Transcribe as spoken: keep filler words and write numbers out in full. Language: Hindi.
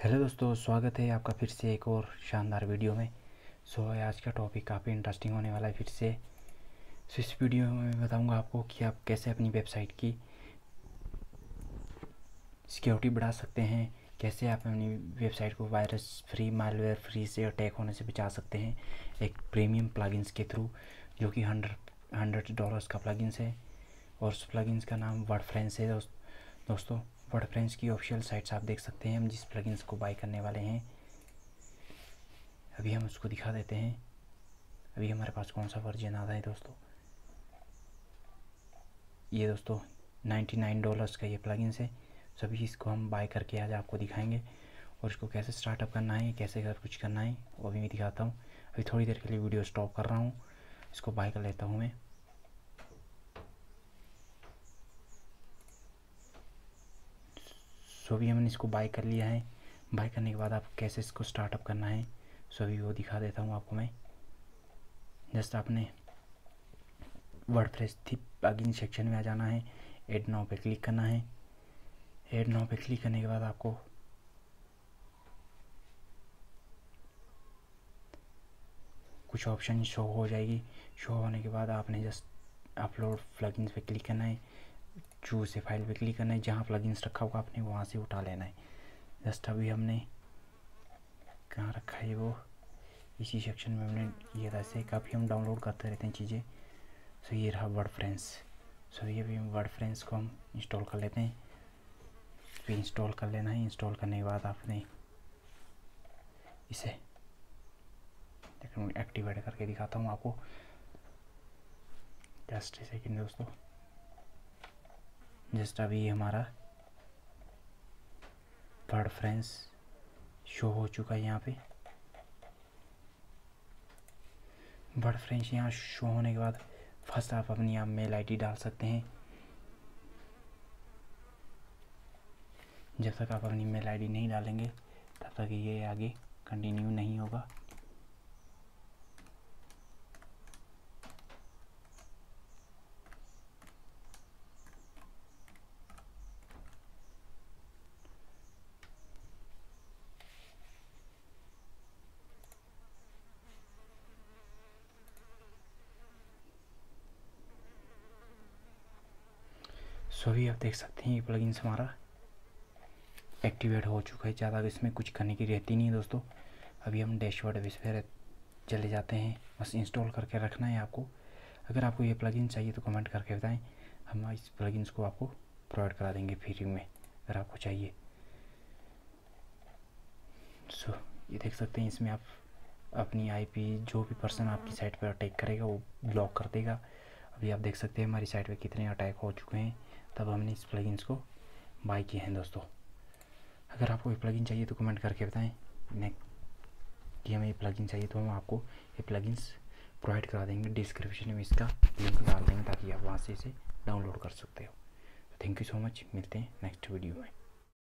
हेलो दोस्तों, स्वागत है आपका फिर से एक और शानदार वीडियो में। सो आज का टॉपिक काफ़ी इंटरेस्टिंग होने वाला है फिर से। सो इस वीडियो में मैं बताऊंगा आपको कि आप कैसे अपनी वेबसाइट की सिक्योरिटी बढ़ा सकते हैं, कैसे आप अपनी वेबसाइट को वायरस फ्री, मालवेयर फ्री से अटैक होने से बचा सकते हैं एक प्रीमियम प्लगइन्स के थ्रू, जो कि हंड्रेड हंड्रेड डॉलर्स का प्लगइन्स है। और उस प्लगइन्स का नाम वर्डप्रेस है दोस्त, दोस्तों वर्डप्रेस की ऑफिशियल साइट्स आप देख सकते हैं। हम जिस प्लगइन्स को बाय करने वाले हैं अभी हम उसको दिखा देते हैं। अभी हमारे पास कौन सा वर्जन आ रहा है दोस्तों, ये दोस्तों नाइन्टी नाइन डॉलर्स का ये प्लगइन्स है। सभी इसको हम बाय करके आज आपको दिखाएंगे और इसको कैसे स्टार्टअप करना है, कैसे कर कुछ करना है वो भी मैं दिखाता हूँ। अभी थोड़ी देर के लिए वीडियो स्टॉप कर रहा हूँ, इसको बाय कर लेता हूँ मैं। सो अभी हमने इसको बाय कर लिया है। बाय करने के बाद आपको कैसे इसको स्टार्टअप करना है सो अभी वो दिखा देता हूँ आपको मैं। जस्ट आपने वर्डप्रेस थी प्लगइन सेक्शन में आ जाना है, ऐड नाउ पे क्लिक करना है। ऐड नाउ पे क्लिक करने के बाद आपको कुछ ऑप्शन शो हो जाएगी। शो होने के बाद आपने जस्ट अपलोड प्लगइन्स पे क्लिक करना है, चूज से फाइल पे क्लिक करना है। जहाँ प्लगइन्स रखा होगा आपने वहाँ से उठा लेना है। जस्ट अभी हमने कहाँ रखा है वो, इसी सेक्शन में हमने ये ऐसे काफ़ी हम डाउनलोड करते रहते हैं चीज़ें। सो ये रहा वर्डप्रेस। सो ये भी वर्डप्रेस को हम इंस्टॉल कर लेते हैं। फिर इंस्टॉल कर लेना है। इंस्टॉल करने के बाद आपने इसे देखो एक्टिवेट करके दिखाता हूँ आपको, जस्ट सेकेंड दोस्तों। जस्ट अभी हमारा वर्डप्रेस शो हो चुका है यहाँ पे। वर्डप्रेस यहाँ शो होने के बाद फर्स्ट आप अपनी यहाँ मेल आईडी डाल सकते हैं। जब तक आप अपनी मेल आईडी नहीं डालेंगे तब तक ये आगे कंटिन्यू नहीं होगा। सो अभी आप देख सकते हैं ये प्लगइन्स हमारा एक्टिवेट हो चुका है। ज़्यादा इसमें कुछ करने की रहती नहीं है दोस्तों। अभी हम डैशबोर्ड पे चले जाते हैं, बस इंस्टॉल करके रखना है आपको। अगर आपको ये प्लगइन चाहिए तो कमेंट करके बताएं, हम इस प्लगइन्स को आपको प्रोवाइड करा देंगे फ्री में अगर आपको चाहिए। सो ये देख सकते हैं इसमें आप अपनी आईपी, जो भी पर्सन आपकी साइट पर अटैक करेगा वो ब्लॉक कर देगा। अभी आप देख सकते हैं हमारी साइट पे कितने अटैक हो चुके हैं, तब हमने इस प्लगइन्स को बाय किए हैं दोस्तों। अगर आपको ये प्लगइन चाहिए तो कमेंट करके बताएं कि हमें ये प्लगइन चाहिए, तो हम आपको ये प्लगइन्स प्रोवाइड करा देंगे। डिस्क्रिप्शन में इसका लिंक डाल देंगे ताकि आप वहाँ से इसे डाउनलोड कर सकते हो। थैंक यू सो मच, मिलते हैं नेक्स्ट वीडियो में।